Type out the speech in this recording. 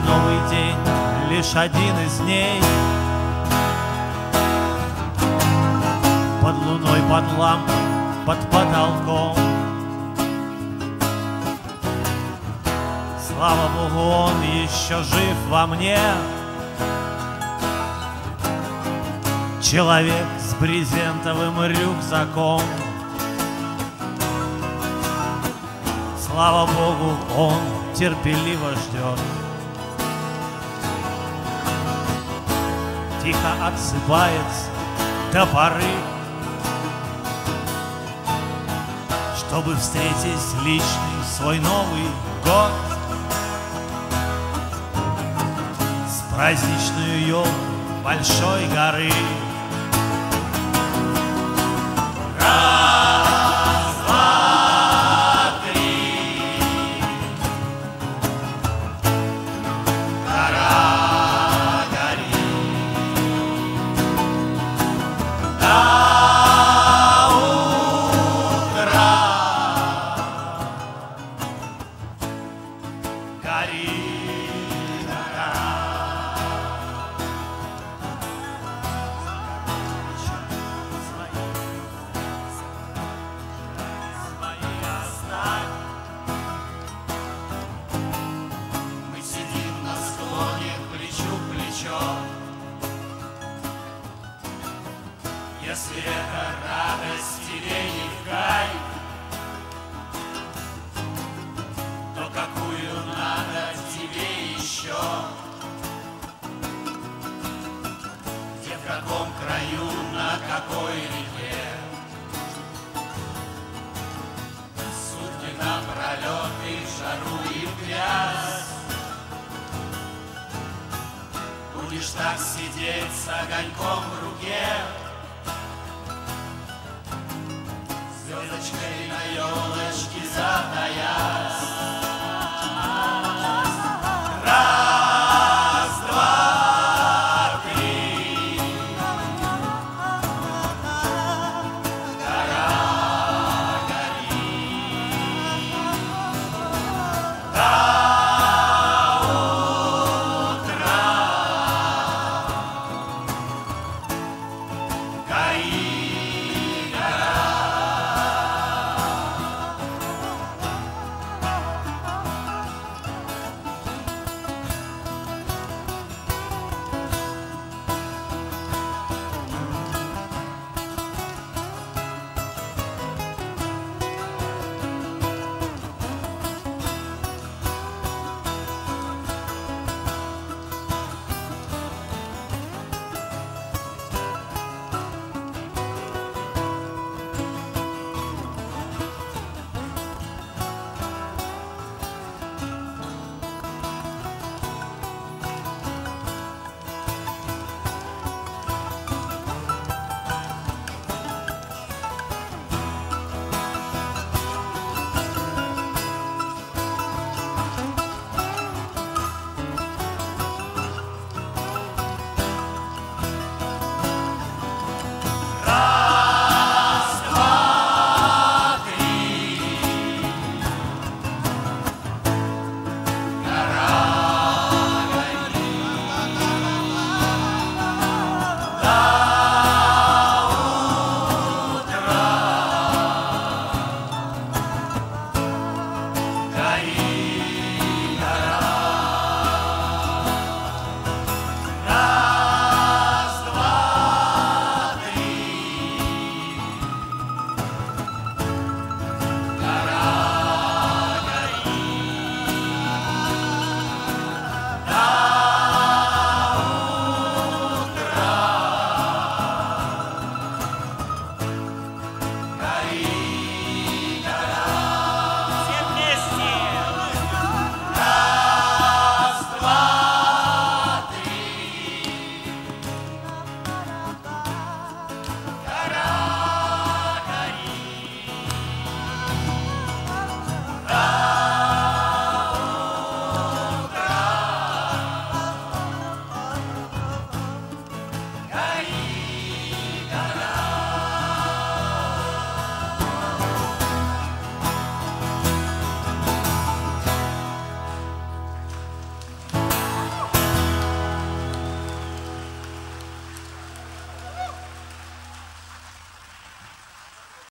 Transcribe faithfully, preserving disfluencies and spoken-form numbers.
новый день, лишь один из дней. Под луной, под лампой, под потолком. Слава Богу, он еще жив во мне. Человек с брезентовым рюкзаком. Слава Богу, он терпеливо ждет. Тихо отсыпается до поры, чтобы встретить личный свой Новый год. С праздничной елкой большой горы. Раз, два, три. Гора горит. До утра горит гора. Если эта радость тебе не в кайф, то какую надо тебе еще? Где, в каком краю, на какой реке? Сутки напролет и в жару, и в грязь. Будешь так сидеть с огоньком в руке, звездочкой на елочке затая.